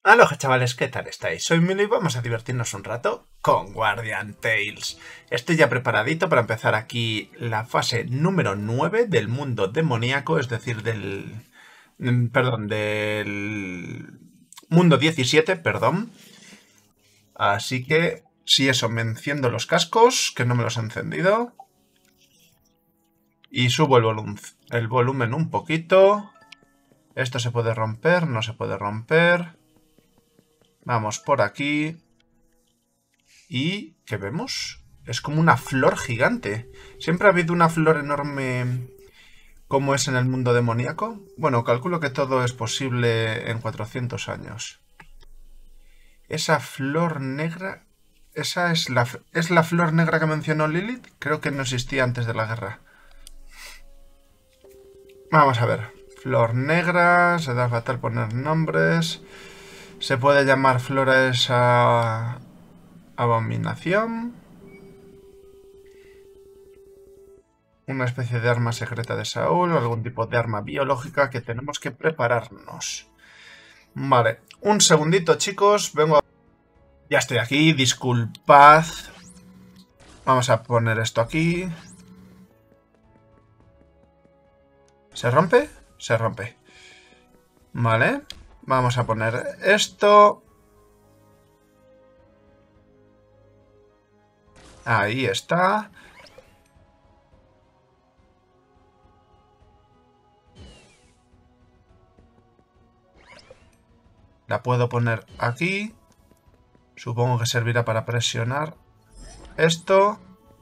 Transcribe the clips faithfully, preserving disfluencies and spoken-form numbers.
Aloha chavales, ¿qué tal estáis? Soy Milo y vamos a divertirnos un rato con Guardian Tales. Estoy ya preparadito para empezar aquí la fase número nueve del mundo demoníaco, es decir, del... Perdón, del... mundo diecisiete, perdón. Así que, si eso, me enciendo los cascos, que no me los he encendido. Y subo el, volum el volumen un poquito. Esto se puede romper, no se puede romper. Vamos por aquí. ¿Y qué vemos? Es como una flor gigante. ¿Siempre ha habido una flor enorme como es en el mundo demoníaco? Bueno, calculo que todo es posible en cuatrocientos años. Esa flor negra... ¿Esa es la, es la flor negra que mencionó Lilith? Creo que no existía antes de la guerra. Vamos a ver. Flor negra, se da fatal poner nombres. Se puede llamar flor a esa abominación. Una especie de arma secreta de Saúl o algún tipo de arma biológica que tenemos que prepararnos. Vale, un segundito chicos, vengo a... Ya estoy aquí, disculpad. Vamos a poner esto aquí. ¿Se rompe? Se rompe. Vale, vamos a poner esto. Ahí está. La puedo poner aquí. Supongo que servirá para presionar esto.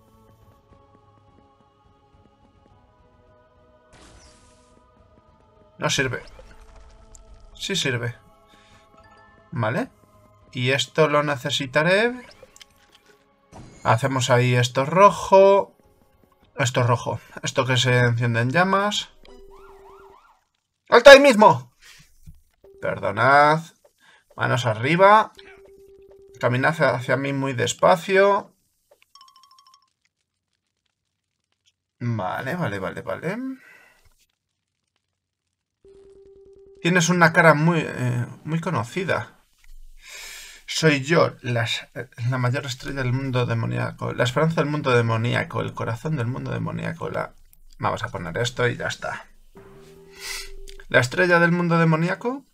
No sirve. Sí sirve. Vale. Y esto lo necesitaré. Hacemos ahí esto rojo. Esto rojo. Esto que se enciende en llamas. ¡Alto ahí mismo! Perdonad. Manos arriba. Caminad hacia mí muy despacio. Vale, vale, vale, vale. Tienes una cara muy, eh, muy conocida. Soy yo, la, la mayor estrella del mundo demoníaco. La esperanza del mundo demoníaco. El corazón del mundo demoníaco. La... Vamos a poner esto y ya está. La estrella del mundo demoníaco.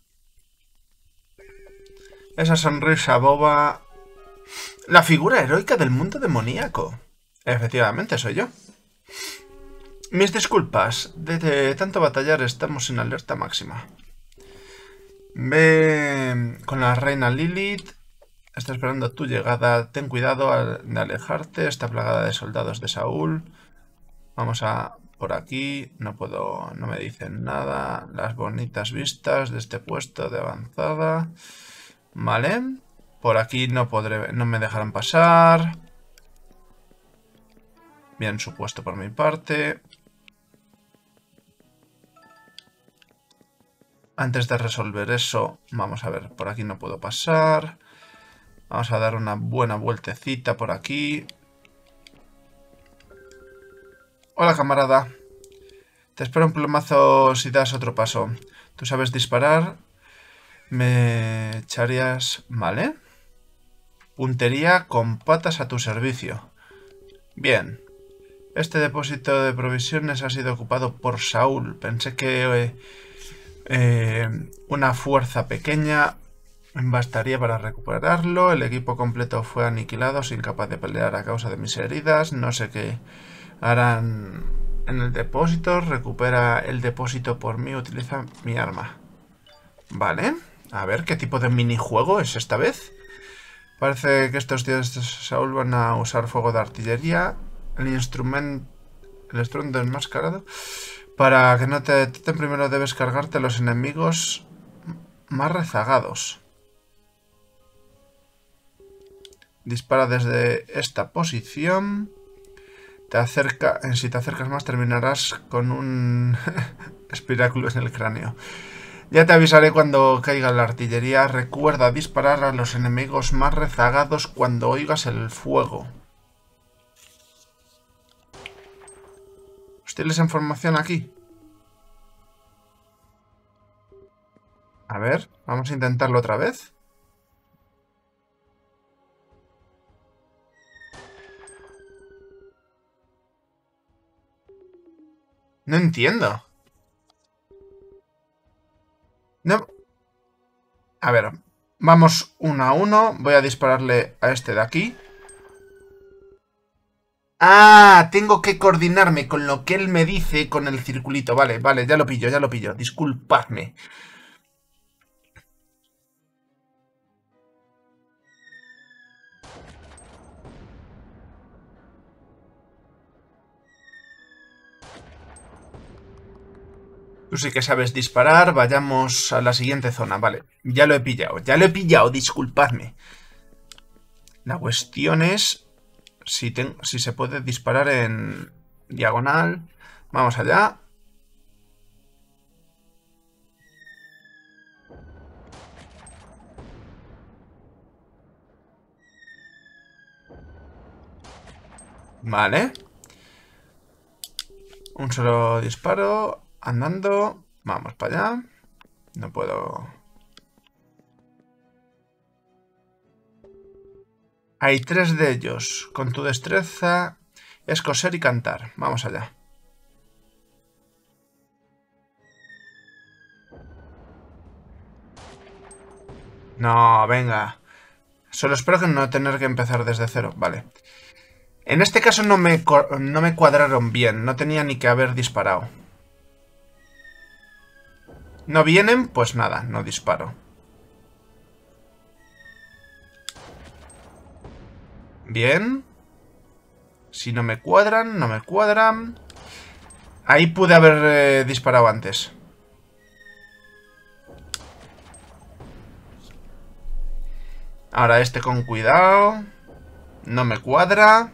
Esa sonrisa boba. La figura heroica del mundo demoníaco. Efectivamente, soy yo. Mis disculpas. Desde tanto batallar estamos en alerta máxima. Ve con la reina Lilith. Está esperando tu llegada. Ten cuidado de alejarte. Está plagada de soldados de Saúl. Vamos a... por aquí. No puedo... no me dicen nada. Las bonitas vistas de este puesto de avanzada. Vale. Por aquí no podré... no me dejarán pasar. Bien supuesto por mi parte. Antes de resolver eso, vamos a ver, por aquí no puedo pasar. Vamos a dar una buena vueltecita por aquí. Hola, camarada. Te espero un plomazo si das otro paso. ¿Tú sabes disparar? Me echarías... ¿Vale? Puntería con patas a tu servicio. Bien. Este depósito de provisiones ha sido ocupado por Saúl. Pensé que... Eh, Eh, una fuerza pequeña bastaría para recuperarlo. El equipo completo fue aniquilado, sin capaz de pelear a causa de mis heridas. No sé qué harán en el depósito. Recupera el depósito por mí. Utiliza mi arma. Vale. A ver, ¿qué tipo de minijuego es esta vez? Parece que estos días de Saúl van a usar fuego de artillería. El instrumento... El instrumento enmascarado... Para que no te detecten, primero debes cargarte a los enemigos más rezagados. Dispara desde esta posición. Te acerca, si te acercas más terminarás con un espiráculo en el cráneo. Ya te avisaré cuando caiga la artillería. Recuerda disparar a los enemigos más rezagados cuando oigas el fuego. ¿Hostiles en formación aquí? A ver, vamos a intentarlo otra vez. No entiendo. No. A ver, vamos uno a uno. Voy a dispararle a este de aquí. Ah, tengo que coordinarme con lo que él me dice con el circulito. Vale, vale, ya lo pillo, ya lo pillo. Disculpadme. Tú sí que sabes disparar. Vayamos a la siguiente zona. Vale, ya lo he pillado. Ya lo he pillado, disculpadme. La cuestión es si, ten, si se puede disparar en diagonal. Vamos allá. Vale. Un solo disparo. Andando. Vamos para allá. No puedo... Hay tres de ellos. Con tu destreza es coser y cantar. Vamos allá. No, venga. Solo espero que no tener que empezar desde cero. Vale. En este caso no me, no me cuadraron bien. No tenía ni que haber disparado. No vienen, pues nada, no disparo. Bien. Si no me cuadran, no me cuadran. Ahí pude haber eh, disparado antes. Ahora este con cuidado. No me cuadra.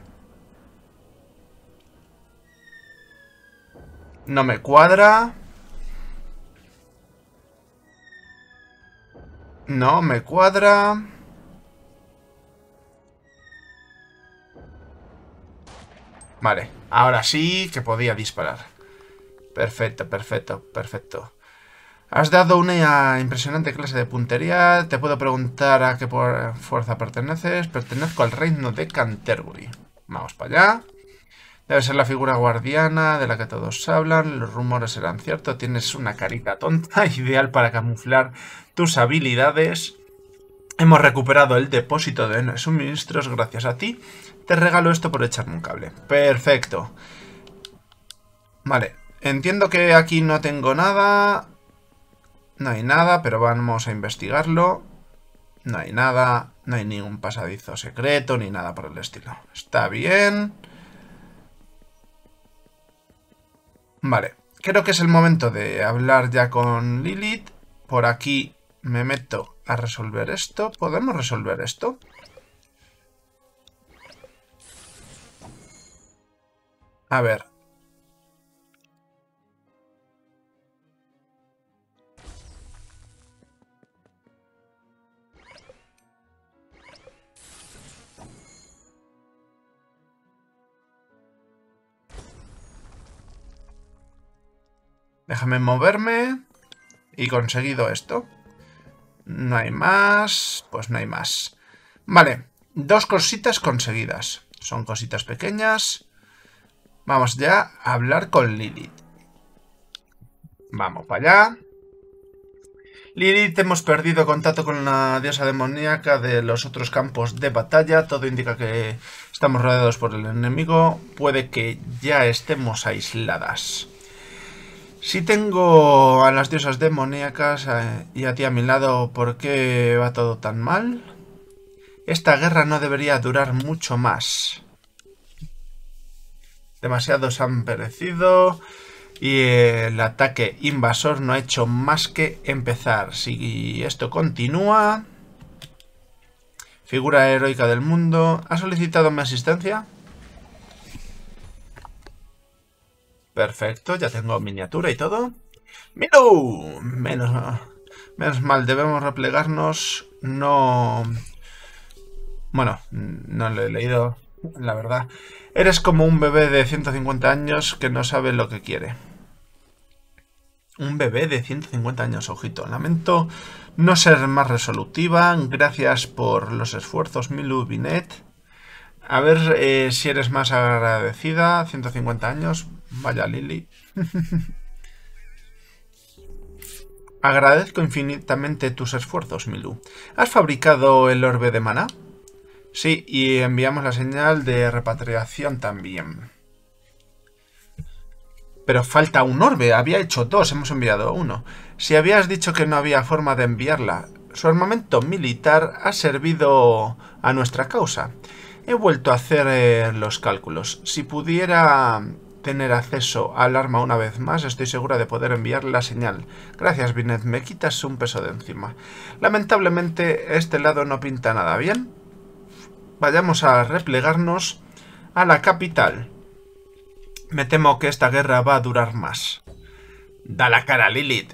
No me cuadra. No me cuadra. Vale, ahora sí que podía disparar. Perfecto, perfecto, perfecto. Has dado una impresionante clase de puntería. Te puedo preguntar a qué fuerza perteneces. Pertenezco al reino de Canterbury. Vamos para allá. Debe ser la figura guardiana de la que todos hablan. Los rumores serán ciertos. Tienes una carita tonta, ideal para camuflar tus habilidades. Hemos recuperado el depósito de suministros gracias a ti. Te regalo esto por echarme un cable. Perfecto. Vale. Entiendo que aquí no tengo nada. No hay nada, pero vamos a investigarlo. No hay nada. No hay ningún pasadizo secreto ni nada por el estilo. Está bien. Vale. Creo que es el momento de hablar ya con Lilith. Por aquí me meto a resolver esto. ¿Podemos resolver esto? A ver. Déjame moverme. Y conseguido esto. No hay más. Pues no hay más. Vale. Dos cositas conseguidas. Son cositas pequeñas. Vamos ya a hablar con Lilith. Vamos para allá. Lilith, hemos perdido contacto con la diosa demoníaca de los otros campos de batalla. Todo indica que estamos rodeados por el enemigo. Puede que ya estemos aisladas. Si tengo a las diosas demoníacas eh, y a ti a mi lado, ¿por qué va todo tan mal? Esta guerra no debería durar mucho más. Demasiados han perecido y el ataque invasor no ha hecho más que empezar. Si esto continúa... Figura heroica del mundo. ¿Ha solicitado mi asistencia? Perfecto, ya tengo miniatura y todo. ¡Miro! Menos, menos mal, debemos replegarnos. No... Bueno, no lo he leído, la verdad. Eres como un bebé de ciento cincuenta años que no sabe lo que quiere. Un bebé de ciento cincuenta años, ojito. Lamento no ser más resolutiva. Gracias por los esfuerzos, Milu Binet. A ver eh, si eres más agradecida. ciento cincuenta años. Vaya Lily. Agradezco infinitamente tus esfuerzos, Milu. ¿Has fabricado el orbe de maná? Sí, y enviamos la señal de repatriación también. Pero falta un orbe. Había hecho dos, hemos enviado uno. Si habías dicho que no había forma de enviarla, su armamento militar ha servido a nuestra causa. He vuelto a hacer eh, los cálculos. Si pudiera tener acceso al arma una vez más, estoy segura de poder enviar la señal. Gracias, Binet, me quitas un peso de encima. Lamentablemente, este lado no pinta nada bien. Vayamos a replegarnos a la capital. Me temo que esta guerra va a durar más. Da la cara, Lilith.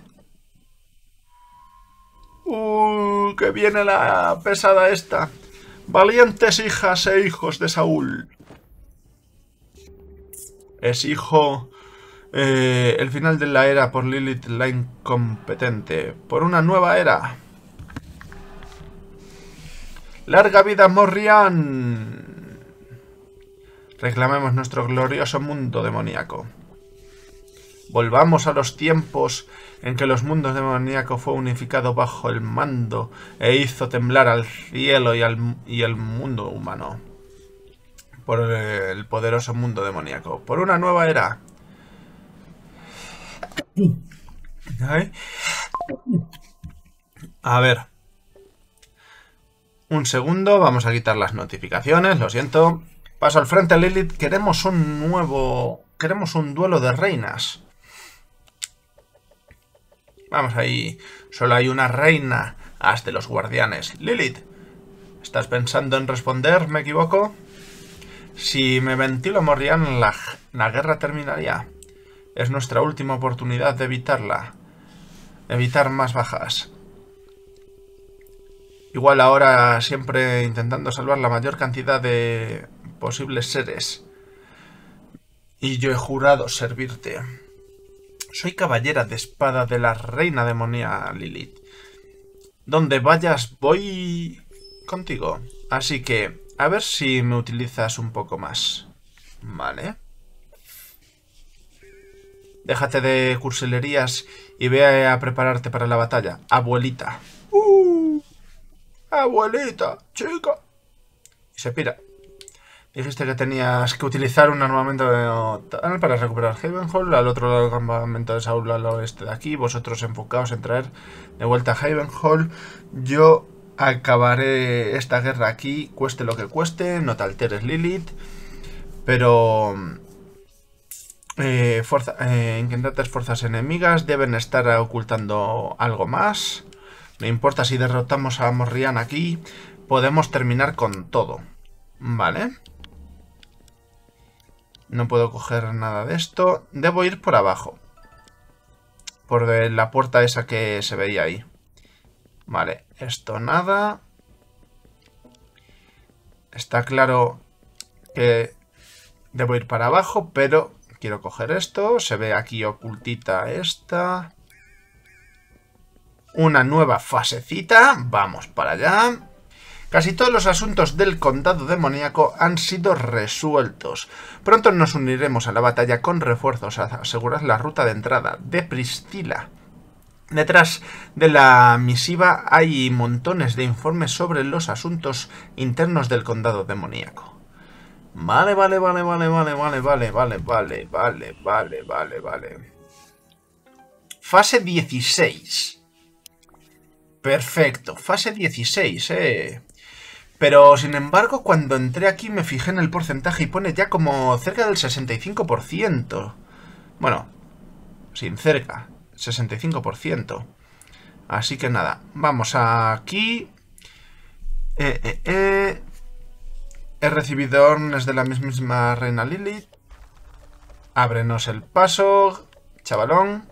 ¡Uh! ¡Que viene la pesada esta! Valientes hijas e hijos de Saúl. Es hijo... Eh, el final de la era por Lilith la incompetente. Por una nueva era. ¡Larga vida, Morrián! Reclamemos nuestro glorioso mundo demoníaco. Volvamos a los tiempos en que los mundos demoníacos fue unificado bajo el mando e hizo temblar al cielo y, al, y el mundo humano. Por el poderoso mundo demoníaco. Por una nueva era. ¿Ay? A ver. Un segundo, vamos a quitar las notificaciones, lo siento. Paso al frente, Lilith. Queremos un nuevo... Queremos un duelo de reinas. Vamos ahí. Solo hay una reina. Haz de los guardianes. Lilith, ¿estás pensando en responder? ¿Me equivoco? Si me ventilo Morrián, la, la guerra terminaría. Es nuestra última oportunidad de evitarla. Evitar más bajas. Igual ahora siempre intentando salvar la mayor cantidad de posibles seres. Y yo he jurado servirte. Soy caballera de espada de la reina demonia Lilith. Donde vayas voy contigo. Así que a ver si me utilizas un poco más. Vale. Déjate de cursilerías y ve a prepararte para la batalla. Abuelita. Uh, abuelita, chica. Y se pira. Dijiste que tenías que utilizar un armamento tal para recuperar Havenhall. Al otro lado del campamento de Saúl al oeste de aquí. Vosotros enfocaos en traer de vuelta a Havenhall. Yo acabaré esta guerra aquí, cueste lo que cueste. No te alteres, Lilith. Pero... Eh, fuerza, eh, inquietantes fuerzas enemigas deben estar ocultando algo más. No importa si derrotamos a Morrián aquí. Podemos terminar con todo. Vale. No puedo coger nada de esto. Debo ir por abajo. Por la puerta esa que se veía ahí. Vale, esto nada. Está claro que debo ir para abajo, pero quiero coger esto. Se ve aquí ocultita esta. Una nueva fasecita. Vamos para allá. Casi todos los asuntos del condado demoníaco han sido resueltos. Pronto nos uniremos a la batalla con refuerzos a asegurar la ruta de entrada de Priscila. Detrás de la misiva hay montones de informes sobre los asuntos internos del condado demoníaco. Vale, vale, vale, vale, vale, vale, vale, vale, vale, vale, vale, vale, vale. Fase dieciséis. Perfecto, fase dieciséis, eh... Pero, sin embargo, cuando entré aquí me fijé en el porcentaje y pone ya como cerca del sesenta y cinco por ciento. Bueno, sin cerca, sesenta y cinco por ciento. Así que nada, vamos aquí. Eh, eh, eh. He recibido órdenes de la misma reina Lilith. Ábrenos el paso, chavalón.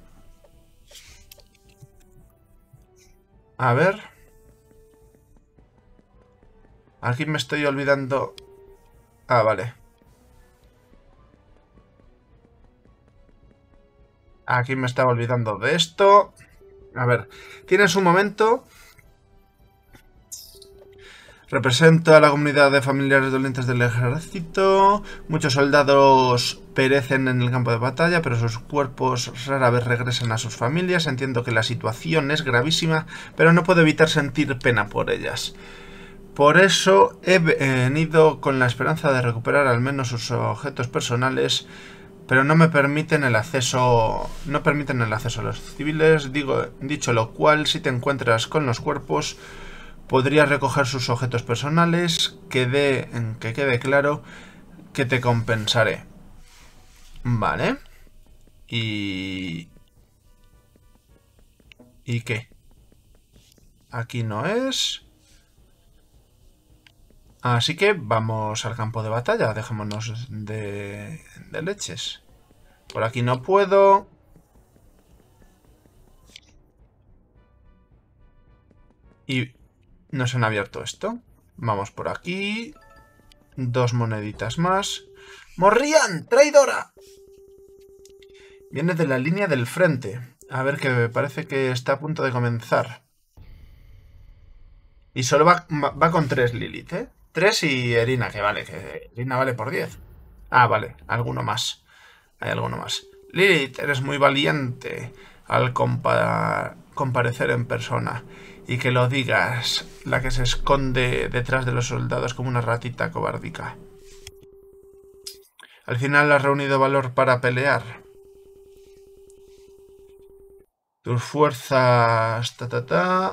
A ver... Aquí me estoy olvidando... Ah, vale. Aquí me estaba olvidando de esto. A ver, tienes un momento. Represento a la comunidad de familiares dolientes del ejército. Muchos soldados perecen en el campo de batalla, pero sus cuerpos rara vez regresan a sus familias. Entiendo que la situación es gravísima, pero no puedo evitar sentir pena por ellas. Por eso he venido con la esperanza de recuperar al menos sus objetos personales, pero no me permiten el acceso, no permiten el acceso a los civiles. Digo, dicho lo cual, si te encuentras con los cuerpos, podrías recoger sus objetos personales, que, de, que quede claro que te compensaré. Vale. Y... ¿Y qué? Aquí no es. Así que vamos al campo de batalla. Dejémonos de, de leches. Por aquí no puedo. Y nos han abierto esto. Vamos por aquí. Dos moneditas más. ¡Morrían! ¡Traidora! Viene de la línea del frente. A ver, que me parece que está a punto de comenzar. Y solo va, va con tres Lilith, ¿eh? Tres y Erina, que vale, que Erina vale por diez. Ah, vale, alguno más. Hay alguno más. Lilith, eres muy valiente al compa comparecer en persona. Y que lo digas, la que se esconde detrás de los soldados como una ratita cobardica. Al final has reunido valor para pelear. Tus fuerzas... Ta, ta, ta.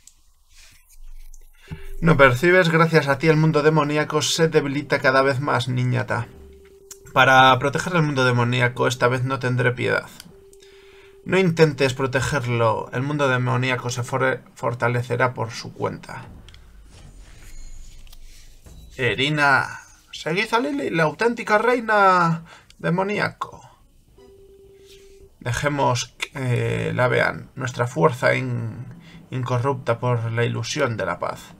No percibes, gracias a ti el mundo demoníaco se debilita cada vez más, niñata. Para proteger el mundo demoníaco esta vez no tendré piedad. No intentes protegerlo, el mundo demoníaco se for fortalecerá por su cuenta. Erina, seguid a Lili, la auténtica reina demoníaco. Dejemos que la vean, nuestra fuerza in incorrupta por la ilusión de la paz.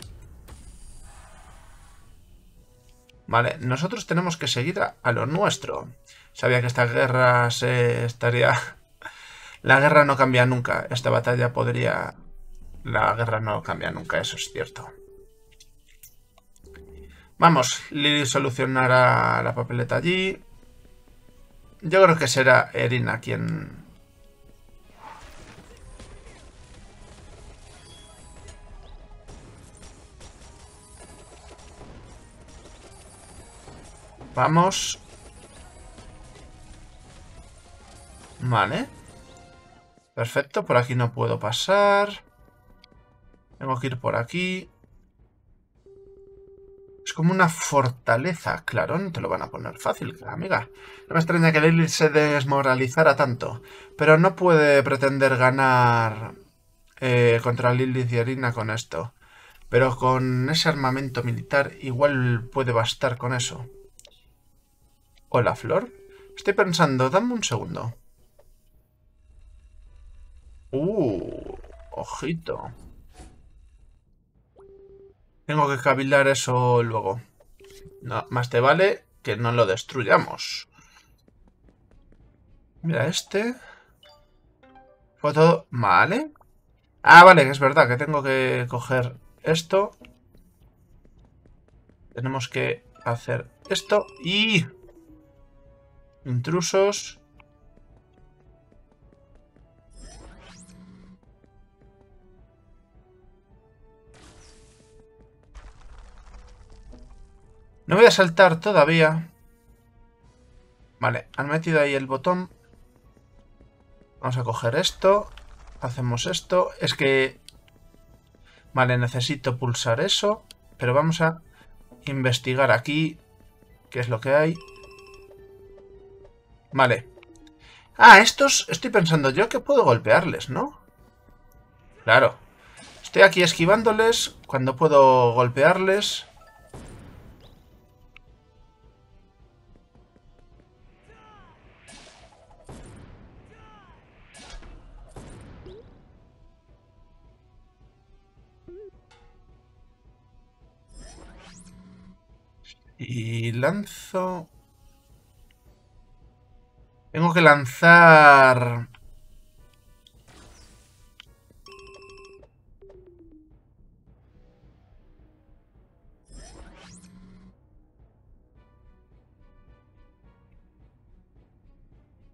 Vale, nosotros tenemos que seguir a, a lo nuestro. Sabía que esta guerra se estaría... La guerra no cambia nunca. Esta batalla podría... La guerra no cambia nunca, eso es cierto. Vamos, Lili solucionará la papeleta allí. Yo creo que será Erina quien... Vamos. Vale. Perfecto, por aquí no puedo pasar. Tengo que ir por aquí. Es como una fortaleza, claro, no te lo van a poner fácil, amiga. No me extraña que Lilith se desmoralizara tanto, pero no puede pretender ganar eh, contra Lilith y Erina con esto. Pero con ese armamento militar igual puede bastar con eso. Hola, Flor. Estoy pensando, dame un segundo. Uh, ojito. Tengo que cavilar eso luego. No, más te vale que no lo destruyamos. Mira este. Foto... Vale. Ah, vale, que es verdad que tengo que coger esto. Tenemos que hacer esto y... Intrusos. No voy a saltar todavía. Vale, han metido ahí el botón. Vamos a coger esto. Hacemos esto. Es que... Vale, necesito pulsar eso. Pero vamos a investigar aquí qué es lo que hay. Vale. Ah, estos... Estoy pensando yo que puedo golpearles, ¿no? Claro. Estoy aquí esquivándoles cuando puedo golpearles. Y lanzo... Tengo que lanzar...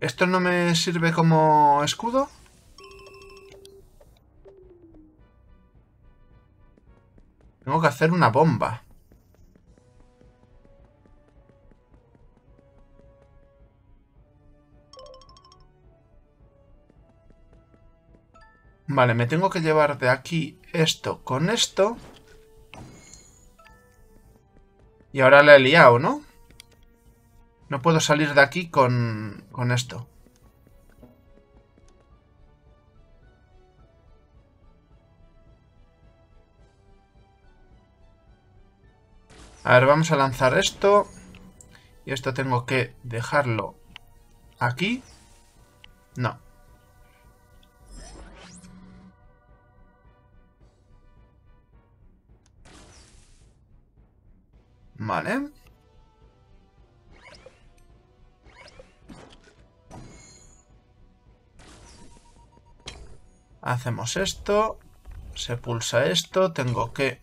¿Esto no me sirve como escudo? Tengo que hacer una bomba. Vale, me tengo que llevar de aquí esto con esto. Y ahora la he liado, ¿no? No puedo salir de aquí con, con esto. A ver, vamos a lanzar esto. Y esto tengo que dejarlo aquí. No. Vale. Hacemos esto. Se pulsa esto. Tengo que...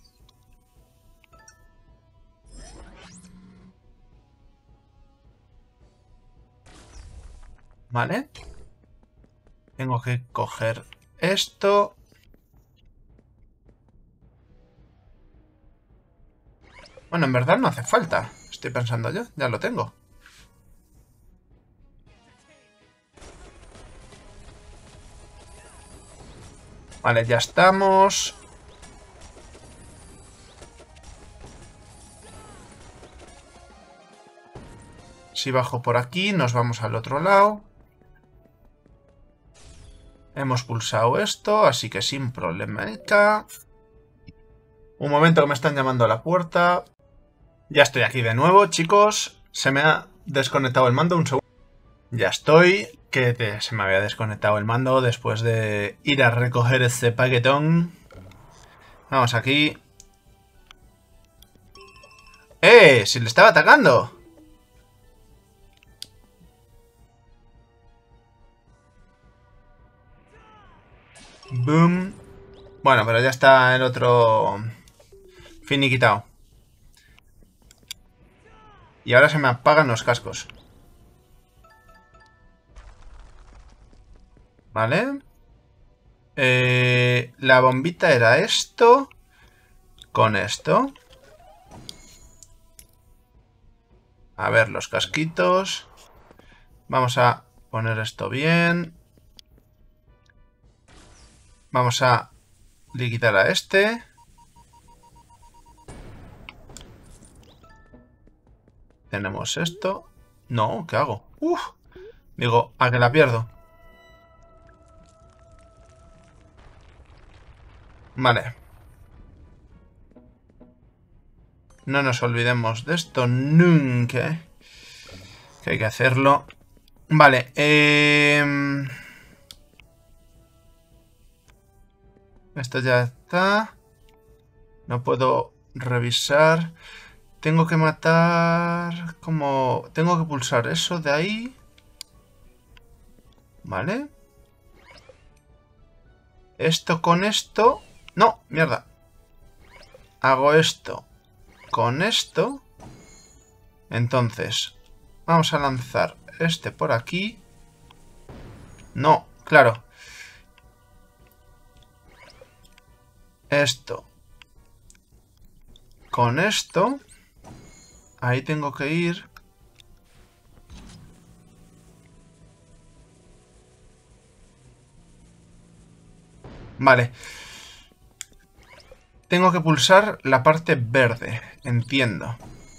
Vale. Tengo que coger esto. Bueno, en verdad no hace falta. Estoy pensando yo. Ya lo tengo. Vale, ya estamos. Si bajo por aquí, nos vamos al otro lado. Hemos pulsado esto, así que sin problema. Un momento que me están llamando a la puerta. Ya estoy aquí de nuevo, chicos. Se me ha desconectado el mando un segundo. Ya estoy. Que te, se me había desconectado el mando después de ir a recoger este paquetón. Vamos aquí. ¡Eh! ¡Si le estaba atacando! Boom. Bueno, pero ya está el otro finiquitado. Y ahora se me apagan los cascos. Vale. Eh, la bombita era esto. Con esto. A ver, los casquitos. Vamos a poner esto bien. Vamos a liquidar a este. Tenemos esto. No, ¿qué hago? Uf. Digo, a que la pierdo. Vale. No nos olvidemos de esto nunca. Que hay que hacerlo. Vale. Eh... Esto ya está. No puedo revisar. Tengo que matar... Como... Tengo que pulsar eso de ahí. Vale. Esto con esto... No, mierda. Hago esto con esto. Entonces, vamos a lanzar este por aquí. No, claro. Esto con esto. Ahí tengo que ir. Vale. Tengo que pulsar la parte verde. Entiendo.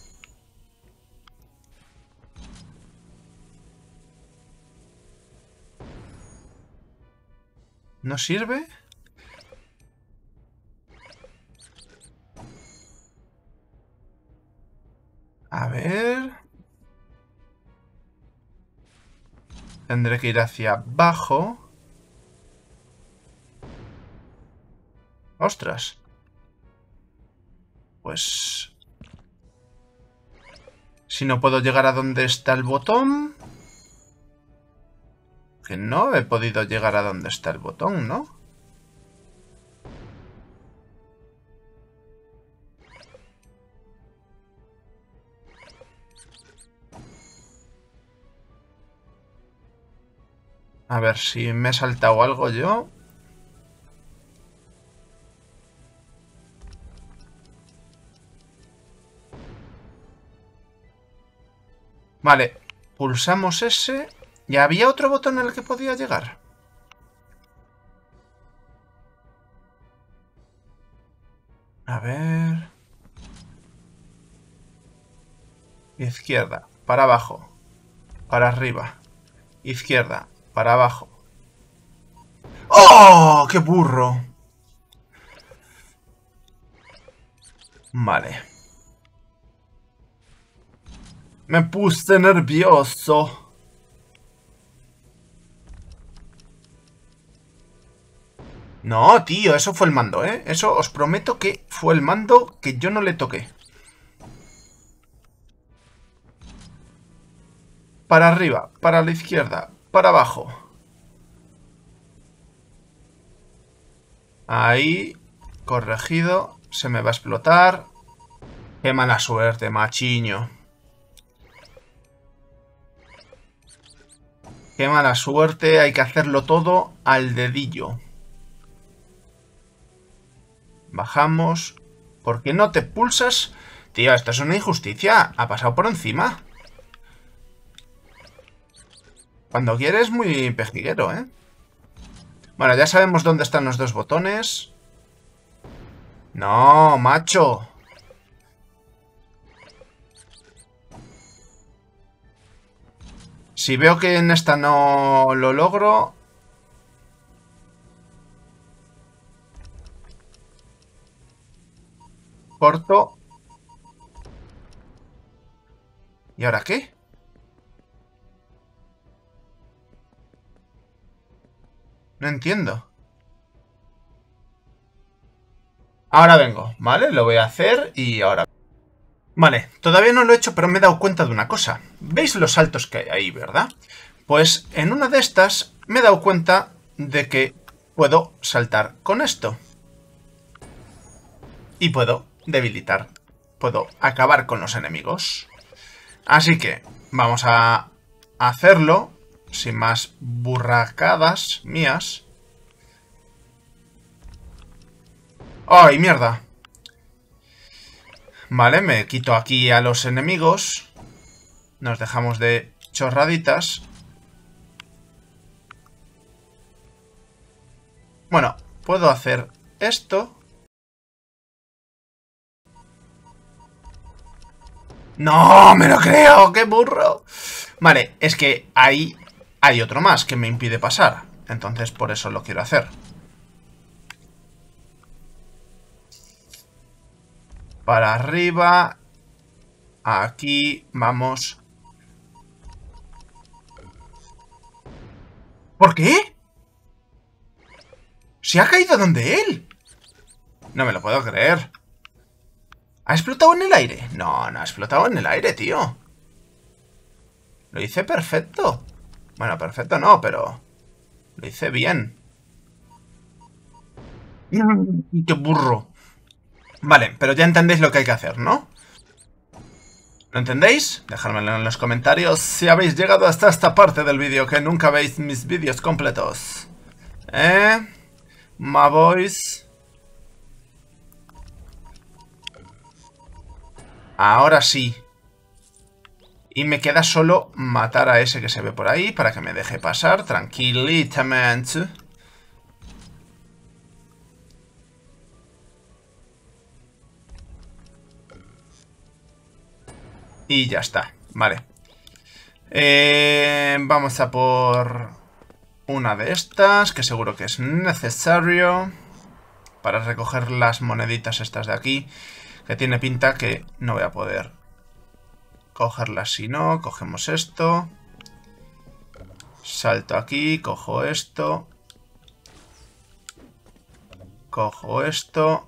¿No sirve? A ver... Tendré que ir hacia abajo. ¡Ostras! Pues... Si no puedo llegar a donde está el botón... Que no he podido llegar a donde está el botón, ¿no? A ver si me he saltado algo yo. Vale, pulsamos ese. ¿Y había otro botón en el que podía llegar? A ver... Izquierda, para abajo, para arriba. Izquierda, para abajo. ¡Oh! ¡Qué burro! Vale. Me puse nervioso. No, tío, eso fue el mando, ¿eh? Eso os prometo que fue el mando que yo no le toqué. Para arriba, para la izquierda, para abajo. Ahí, corregido. Se me va a explotar. Qué mala suerte, machiño. Qué mala suerte, hay que hacerlo todo al dedillo. Bajamos. ¿Por qué no te pulsas? Tío, esto es una injusticia. Ha pasado por encima. Cuando quieres, muy pejiguero, ¿eh? Bueno, ya sabemos dónde están los dos botones. No, macho. Si veo que en esta no lo logro... Corto. ¿Y ahora qué? No entiendo. Ahora vengo, ¿vale? Lo voy a hacer y ahora... Vale, todavía no lo he hecho, pero me he dado cuenta de una cosa. ¿Veis los saltos que hay ahí, verdad? Pues en una de estas me he dado cuenta de que puedo saltar con esto. Y puedo debilitar. Puedo acabar con los enemigos. Así que vamos a hacerlo sin más burracadas mías. ¡Ay, mierda! Vale, me quito aquí a los enemigos. Nos dejamos de chorraditas. Bueno, puedo hacer esto. ¡No! ¡Me lo creo! ¡Qué burro! Vale, es que ahí hay otro más que me impide pasar. Entonces por eso lo quiero hacer. Para arriba. Aquí, vamos. ¿Por qué? ¿Se ha caído donde él? No me lo puedo creer. ¿Ha explotado en el aire? No, no ha explotado en el aire, tío. Lo hice perfecto. Bueno, perfecto no, pero... Lo hice bien. ¡Qué burro! Vale, pero ya entendéis lo que hay que hacer, ¿no? ¿Lo entendéis? Dejadmelo en los comentarios si habéis llegado hasta esta parte del vídeo, que nunca veis mis vídeos completos. ¿Eh? My boys. Ahora sí. Y me queda solo matar a ese que se ve por ahí para que me deje pasar tranquilitamente. Y ya está, vale. Eh, vamos a por una de estas, que seguro que es necesario para recoger las moneditas estas de aquí, que tiene pinta que no voy a poder cogerlas si no. Cogemos esto. Salto aquí, cojo esto. Cojo esto.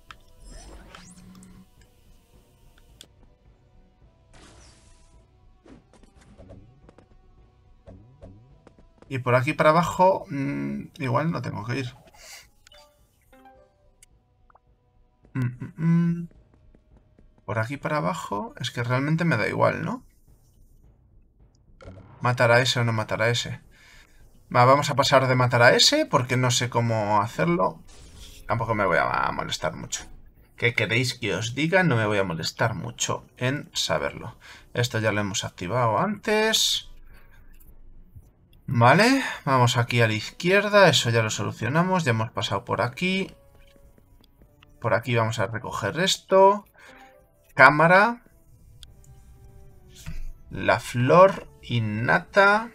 Y por aquí para abajo, mmm, igual no tengo que ir. Mm, mm, mm. Por aquí para abajo, es que realmente me da igual, ¿no? Matar a ese o no matar a ese. Va, vamos a pasar de matar a ese porque no sé cómo hacerlo. Tampoco me voy a molestar mucho. ¿Qué queréis que os diga? No me voy a molestar mucho en saberlo. Esto ya lo hemos activado antes. Vale, vamos aquí a la izquierda. Eso ya lo solucionamos. Ya hemos pasado por aquí. Por aquí vamos a recoger esto. Cámara. La flor innata.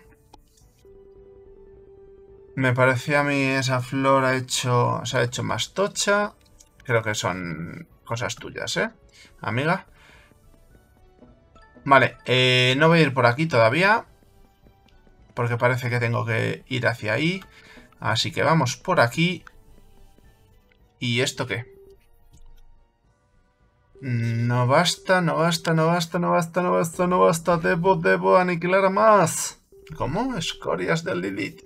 Me parecía a mí esa flor ha hecho, se ha hecho más tocha. Creo que son cosas tuyas, ¿eh, amiga? Vale, eh, no voy a ir por aquí todavía. Porque parece que tengo que ir hacia ahí. Así que vamos por aquí. ¿Y esto qué? No basta, no basta, no basta, no basta, no basta, no basta. Debo, debo aniquilar a más. ¿Cómo? Escorias de Lilith.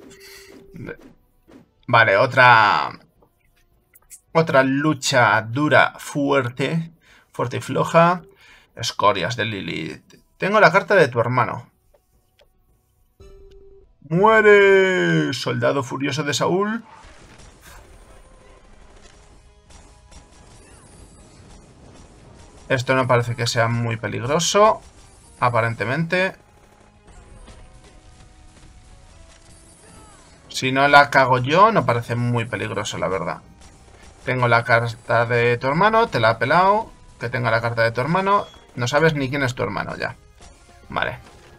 Vale, otra... Otra lucha dura, fuerte. Fuerte y floja. Escorias de Lilith. Tengo la carta de tu hermano. ¡Muere! Soldado furioso de Saúl. Esto no parece que sea muy peligroso. Aparentemente. Si no la cago yo, no parece muy peligroso, la verdad. Tengo la carta de tu hermano, te la he pelado. Que tenga la carta de tu hermano. No sabes ni quién es tu hermano ya. Vale.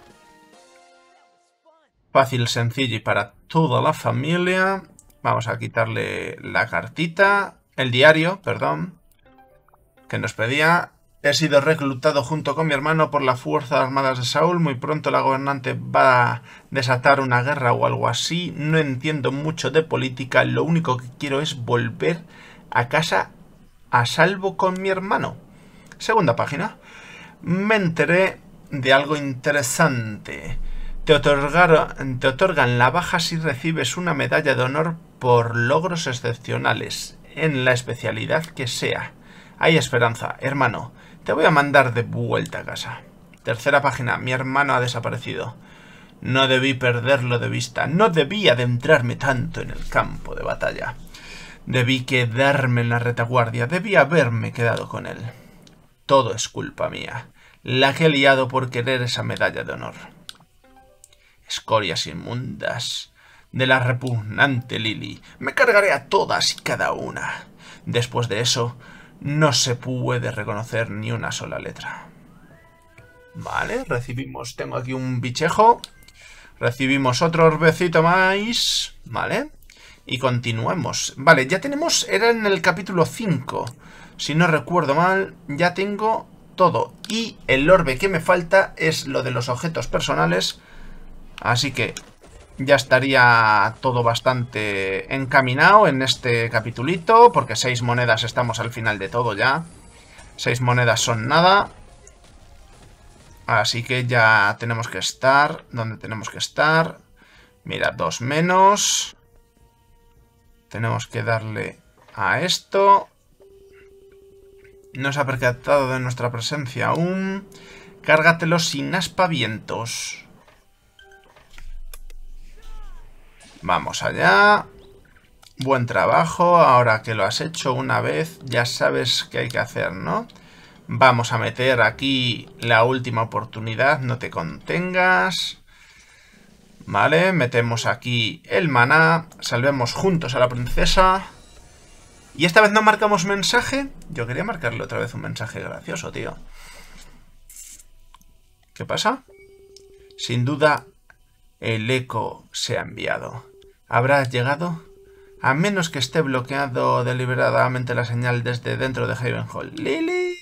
Fácil, sencillo y para toda la familia. Vamos a quitarle la cartita. El diario, perdón. Que nos pedía. He sido reclutado junto con mi hermano por las Fuerzas Armadas de Saúl. Muy pronto la gobernante va a desatar una guerra o algo así. No entiendo mucho de política. Lo único que quiero es volver a casa a salvo con mi hermano. Segunda página. Me enteré de algo interesante. Te, otorgaron, te otorgan la baja si recibes una medalla de honor por logros excepcionales, en la especialidad que sea. Hay esperanza, hermano. Te voy a mandar de vuelta a casa. Tercera página. Mi hermano ha desaparecido. No debí perderlo de vista. No debí adentrarme tanto en el campo de batalla. Debí quedarme en la retaguardia. Debí haberme quedado con él. Todo es culpa mía. La que he liado por querer esa medalla de honor. Escorias inmundas de la repugnante Lily. Me cargaré a todas y cada una. Después de eso, no se puede reconocer ni una sola letra. Vale, recibimos... Tengo aquí un bichejo. Recibimos otro orbecito más. Vale. Y continuemos. Vale, ya tenemos... Era en el capítulo cinco. Si no recuerdo mal, ya tengo todo. Y el orbe que me falta es lo de los objetos personales. Así que ya estaría todo bastante encaminado en este capitulito. Porque seis monedas estamos al final de todo ya. Seis monedas son nada. Así que ya tenemos que estar donde tenemos que estar. Mira, dos menos. Tenemos que darle a esto. No se ha percatado de nuestra presencia aún. Cárgatelo sin aspavientos. Vamos allá. Buen trabajo. Ahora que lo has hecho una vez, ya sabes qué hay que hacer, ¿no? Vamos a meter aquí la última oportunidad. No te contengas. Vale, metemos aquí el maná. Salvemos juntos a la princesa. Y esta vez no marcamos mensaje. Yo quería marcarle otra vez un mensaje gracioso, tío. ¿Qué pasa? Sin duda, el eco se ha enviado. ¿Habrá llegado? A menos que esté bloqueado deliberadamente la señal desde dentro de Havenhall. ¡Lily!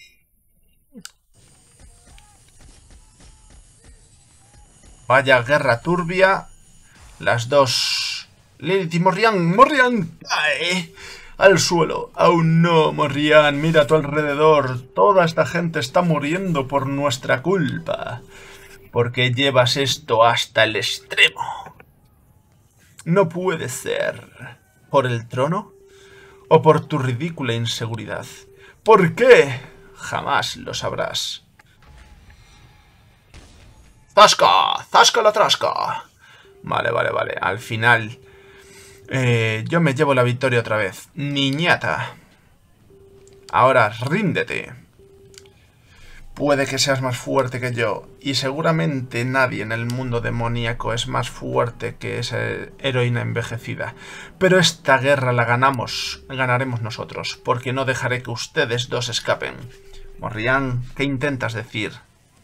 Vaya guerra turbia. Las dos... Lilith y Morrian. ¡Morrian! ¡Ay! Al suelo. Aún no, Morrian. Mira a tu alrededor. Toda esta gente está muriendo por nuestra culpa. Porque llevas esto hasta el extremo. No puede ser. ¿Por el trono? ¿O por tu ridícula inseguridad? ¿Por qué? Jamás lo sabrás. ¡Zasca! ¡Zasca la trasca! Vale, vale, vale. Al final eh, yo me llevo la victoria otra vez. Niñata. Ahora, ríndete. Puede que seas más fuerte que yo, y seguramente nadie en el mundo demoníaco es más fuerte que esa heroína envejecida. Pero esta guerra la ganamos, ganaremos nosotros, porque no dejaré que ustedes dos escapen. Morrián, ¿qué intentas decir?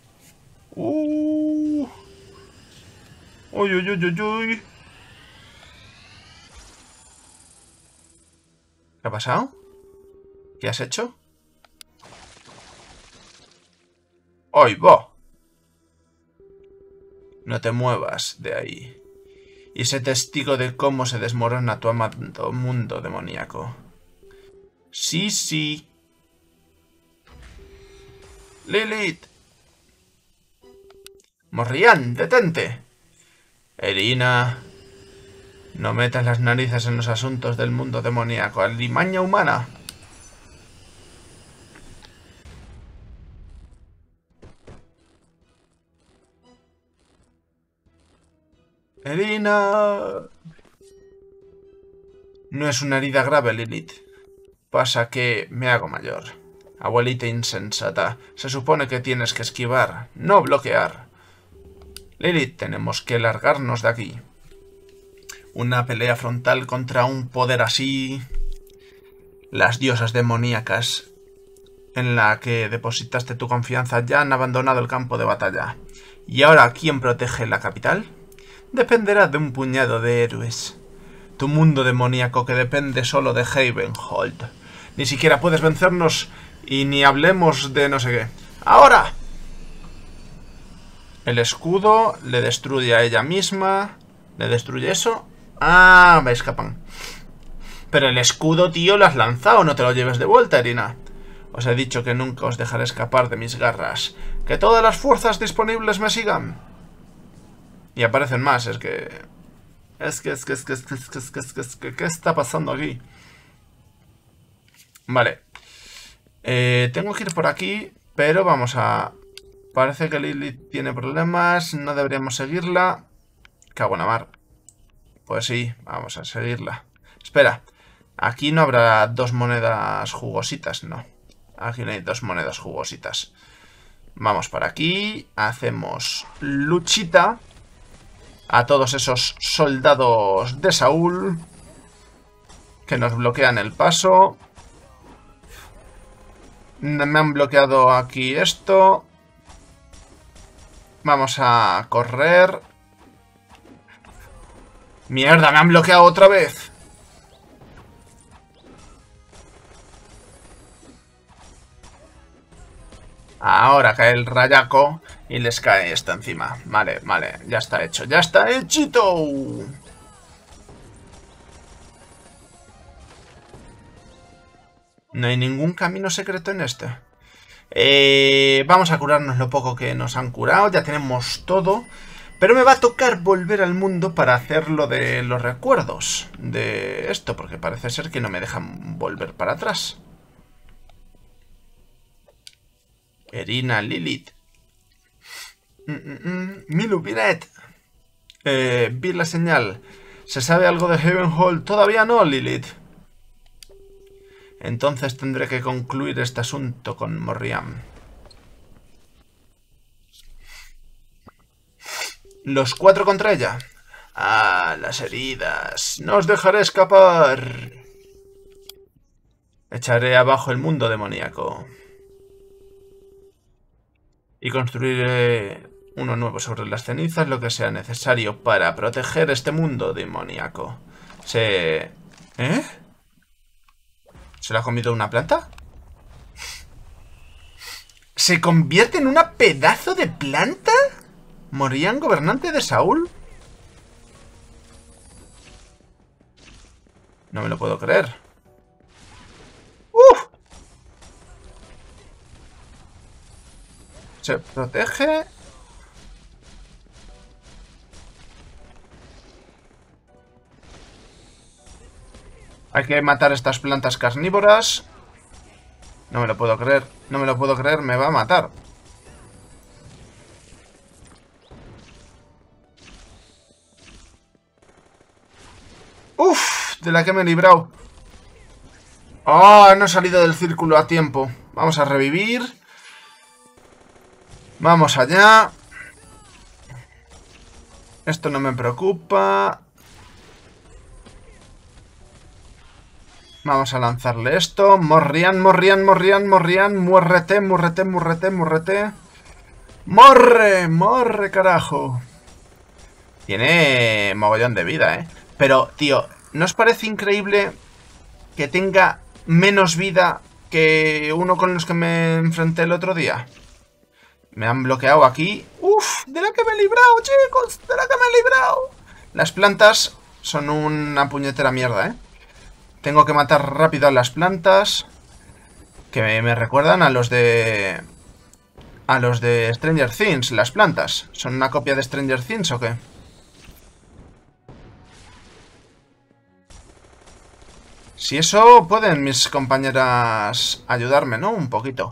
Uh. Uy, uy, uy, uy, uy. ¿Qué ha pasado? ¿Qué has hecho? ¡Ay, va! No te muevas de ahí. Y sé testigo de cómo se desmorona tu amado mundo demoníaco. Sí, sí. Lilith. Morrián, detente. Erina. No metas las narices en los asuntos del mundo demoníaco. Alimaña humana. Erina. No es una herida grave, Lilith. Pasa que me hago mayor. Abuelita insensata. Se supone que tienes que esquivar, no bloquear. Lilith, tenemos que largarnos de aquí. Una pelea frontal contra un poder así. Las diosas demoníacas en la que depositaste tu confianza ya han abandonado el campo de batalla. ¿Y ahora quién protege la capital? Dependerá de un puñado de héroes. Tu mundo demoníaco que depende solo de Havenhold. Ni siquiera puedes vencernos y ni hablemos de no sé qué. ¡Ahora! El escudo le destruye a ella misma. ¿Le destruye eso? Ah, me escapan. Pero el escudo, tío, lo has lanzado. No te lo lleves de vuelta, Erina. Os he dicho que nunca os dejaré escapar de mis garras. Que todas las fuerzas disponibles me sigan. Y aparecen más, es que... Es que, es que, es que, es que, es que, es que, es que, es que, ¿qué está pasando aquí? Vale. Eh, tengo que ir por aquí, pero vamos a... Parece que Lilith tiene problemas, no deberíamos seguirla. Cago en la mar. Pues sí, vamos a seguirla. Espera, aquí no habrá dos monedas jugositas, no. Aquí no hay dos monedas jugositas. Vamos para aquí, hacemos luchita a todos esos soldados de Saúl que nos bloquean el paso. Me han bloqueado aquí esto. Vamos a correr. ¡Mierda! ¡Me han bloqueado otra vez! Ahora cae el rayaco y les cae esto encima. Vale, vale, ya está hecho. ¡Ya está hechito! No hay ningún camino secreto en este. Eh, vamos a curarnos lo poco que nos han curado. Ya tenemos todo. Pero me va a tocar volver al mundo para hacer lo de los recuerdos de esto. Porque parece ser que no me dejan volver para atrás. Erina, Lilith. Mm, mm, mm. Milu, Biret. Eh, vi la señal. ¿Se sabe algo de Havenhold? Todavía no, Lilith. Entonces tendré que concluir este asunto con Morrián. Los cuatro contra ella. Ah, las heridas. No os dejaré escapar. Echaré abajo el mundo demoníaco. Y construiré uno nuevo sobre las cenizas, lo que sea necesario para proteger este mundo demoníaco. Se... ¿Eh? ¿Se lo ha comido una planta? ¿Se convierte en una pedazo de planta? ¿Morrián, gobernante de Saúl? No me lo puedo creer. ¡Uf! Se protege. Hay que matar estas plantas carnívoras. No me lo puedo creer. No me lo puedo creer. Me va a matar. ¡Uf! De la que me he librado. ¡Oh! No he salido del círculo a tiempo. Vamos a revivir. Vamos allá. Esto no me preocupa. Vamos a lanzarle esto. Morrian, morrian, morrian, morrian. Muérrete, muérrete, muérrete, muérrete. ¡Morre! ¡Morre, carajo! Tiene mogollón de vida, ¿eh? Pero, tío, ¿no os parece increíble que tenga menos vida que uno con los que me enfrenté el otro día? Me han bloqueado aquí. ¡Uf! ¡De la que me he librado, chicos! ¡De la que me he librado! Las plantas son una puñetera mierda, ¿eh? Tengo que matar rápido a las plantas. Que me, me recuerdan a los de... A los de Stranger Things, las plantas. ¿Son una copia de Stranger Things o qué? Si eso, pueden mis compañeras ayudarme, ¿no? Un poquito.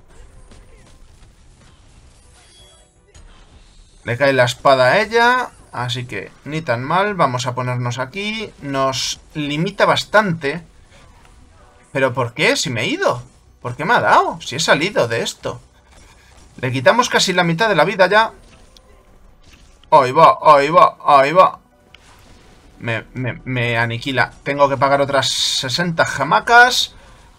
Le cae la espada a ella, así que ni tan mal. Vamos a ponernos aquí. Nos limita bastante. ¿Pero por qué? Si me he ido. ¿Por qué me ha dado? Si he salido de esto. Le quitamos casi la mitad de la vida ya. Ahí va, ahí va, ahí va. Me, me, me aniquila. Tengo que pagar otras sesenta jamacas.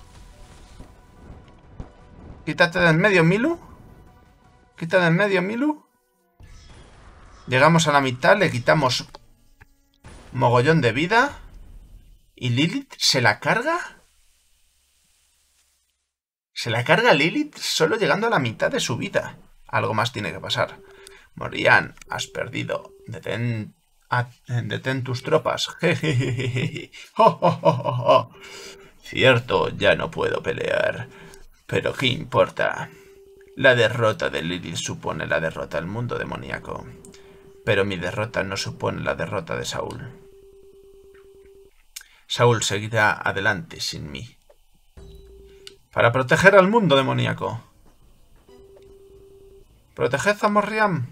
Quítate de en medio, Milu. Quítate de en medio, Milu. Llegamos a la mitad, le quitamos mogollón de vida. ¿Y Lilith se la carga? Se la carga Lilith solo llegando a la mitad de su vida. Algo más tiene que pasar. Morrian, has perdido. Detén, a, detén tus tropas. oh, oh, oh, oh. Cierto, ya no puedo pelear. Pero ¿qué importa? La derrota de Lilith supone la derrota del mundo demoníaco. Pero mi derrota no supone la derrota de Saúl. Saúl seguirá adelante sin mí. Para proteger al mundo demoníaco. Proteged a Morrian.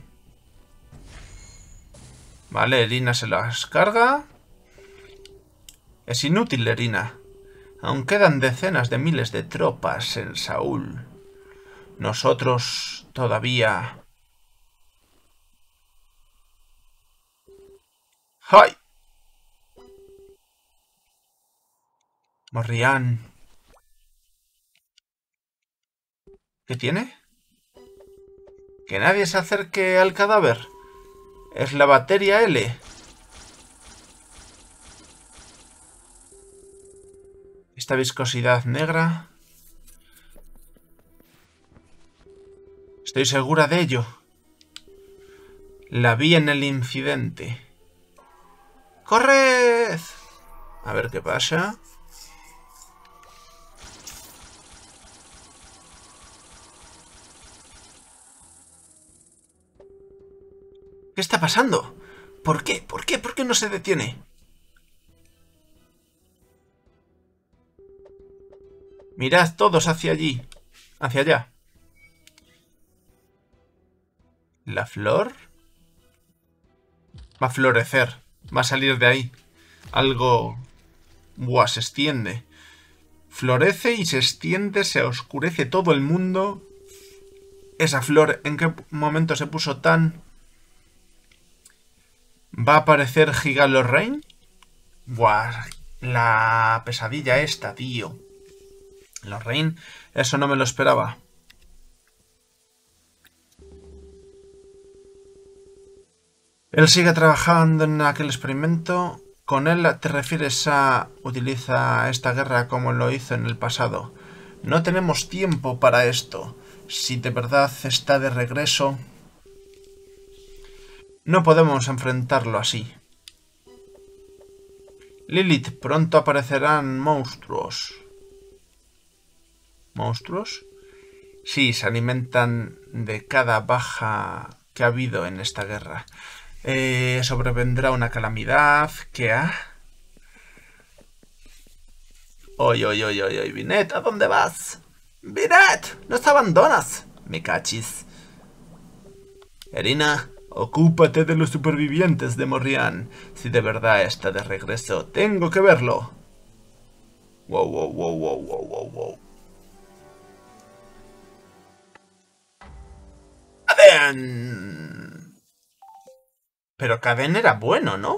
Vale, Erina se las carga. Es inútil, Erina. Aún quedan decenas de miles de tropas en Saúl. Nosotros todavía... ¡Ay! Morrian. ¿Qué tiene? Que nadie se acerque al cadáver. Es la bacteria L. Esta viscosidad negra. Estoy segura de ello. La vi en el incidente. ¡Corred! A ver qué pasa. ¿Qué está pasando? ¿Por qué? ¿Por qué? ¿Por qué no se detiene? Mirad todos hacia allí. Hacia allá. ¿La flor? Va a florecer. Va a salir de ahí. Algo... Buah, se extiende. Florece y se extiende, se oscurece todo el mundo. Esa flor, ¿en qué momento se puso tan... ¿Va a aparecer Gigalorrain? Buah, la pesadilla esta, tío. Lorraine, eso no me lo esperaba. Él sigue trabajando en aquel experimento. Con él te refieres a... Utiliza esta guerra como lo hizo en el pasado. No tenemos tiempo para esto. Si de verdad está de regreso... No podemos enfrentarlo así. Lilith, pronto aparecerán monstruos. ¿Monstruos? Sí, se alimentan de cada baja que ha habido en esta guerra. Eh, sobrevendrá una calamidad que ha... Oy, oy, oy, oy, oy, Binet, ¿a dónde vas? ¡Binet! ¡Nos abandonas! Me cachis. Erina... Ocúpate de los supervivientes de Morrián. Si de verdad está de regreso, tengo que verlo. Wow, wow, wow, wow, wow, wow, wow. ¡Caden! Pero Caden era bueno, ¿no?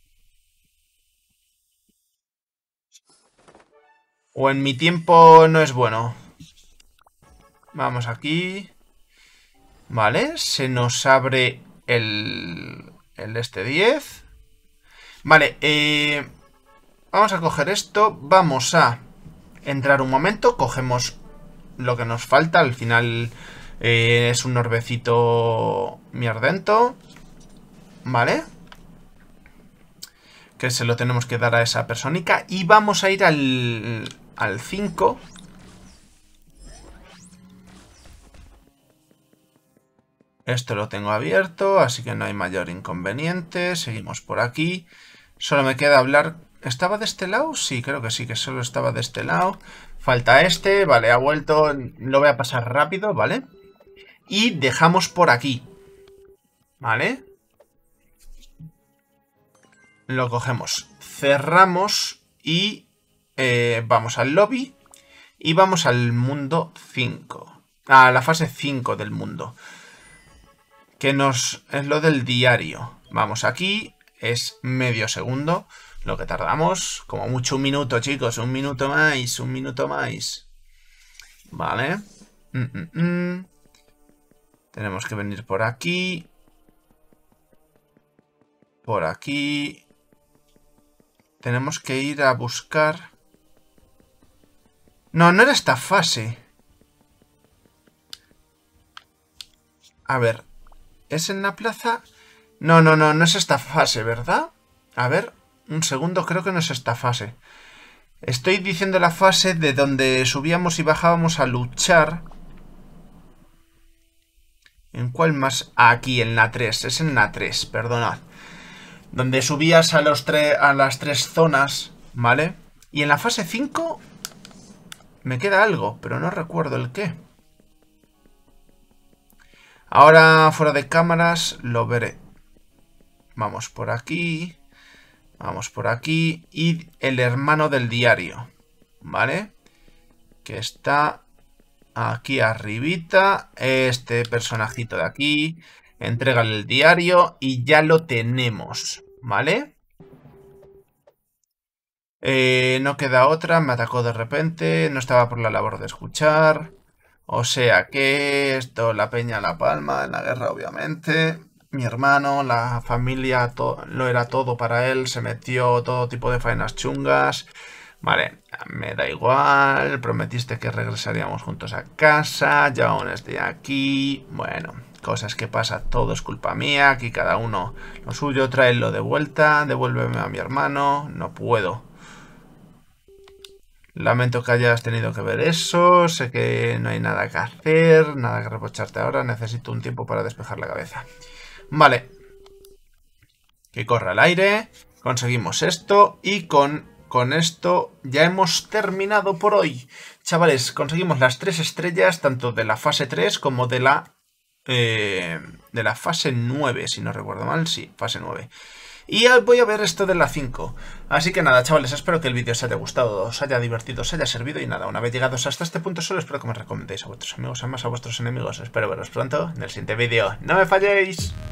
O en mi tiempo no es bueno. Vamos aquí. Vale, se nos abre el, el este diez. Vale, eh, vamos a coger esto. Vamos a entrar un momento. Cogemos lo que nos falta. Al final eh, es un orbecito mierdento. Vale. Que se lo tenemos que dar a esa persónica. Y vamos a ir al, al cinco. Esto lo tengo abierto, así que no hay mayor inconveniente. Seguimos por aquí. Solo me queda hablar... ¿Estaba de este lado? Sí, creo que sí, que solo estaba de este lado. Falta este, vale, ha vuelto. Lo voy a pasar rápido, ¿vale? Y dejamos por aquí. ¿Vale? Lo cogemos. Cerramos y eh, vamos al lobby. Y vamos al mundo cinco. A la fase cinco del mundo. Que nos es lo del diario. Vamos aquí, es medio segundo lo que tardamos. Como mucho un minuto, chicos, un minuto más, un minuto más. Vale. Mm, mm, mm. Tenemos que venir por aquí. Por aquí. Tenemos que ir a buscar... No, no era esta fase. A ver... ¿Es en la plaza? No, no, no, no es esta fase, ¿verdad? A ver, un segundo, creo que no es esta fase. Estoy diciendo la fase de donde subíamos y bajábamos a luchar. ¿En cuál más? Aquí, en la tres, es en la tres, perdonad. Donde subías a, los a las tres zonas, ¿vale? Y en la fase cinco me queda algo, pero no recuerdo el qué. Ahora, fuera de cámaras, lo veré. Vamos por aquí. Vamos por aquí. Y el hermano del diario. ¿Vale? Que está aquí arribita. Este personajito de aquí. Entrégale el diario y ya lo tenemos. ¿Vale? Eh, no queda otra. Me atacó de repente. No estaba por la labor de escuchar. O sea que esto, la peña La Palma, en la guerra obviamente. Mi hermano, la familia, lo era todo para él. Se metió todo tipo de faenas chungas. Vale, me da igual. Prometiste que regresaríamos juntos a casa. Ya aún estoy aquí. Bueno, cosas que pasan, todo es culpa mía. Aquí cada uno lo suyo. Tráelo de vuelta. Devuélveme a mi hermano. No puedo. Lamento que hayas tenido que ver eso. Sé que no hay nada que hacer, nada que reprocharte ahora. Necesito un tiempo para despejar la cabeza. Vale. Que corra el aire. Conseguimos esto. Y con, con esto ya hemos terminado por hoy. Chavales, conseguimos las tres estrellas, tanto de la fase tres como de la, eh, de la fase nueve, si no recuerdo mal. Sí, fase nueve. Y voy a ver esto de la cinco. Así que nada, chavales, espero que el vídeo os haya gustado, os haya divertido, os haya servido. Y nada, una vez llegados hasta este punto solo espero que me recomendéis a vuestros amigos, además a vuestros enemigos. Espero veros pronto en el siguiente vídeo. ¡No me falléis!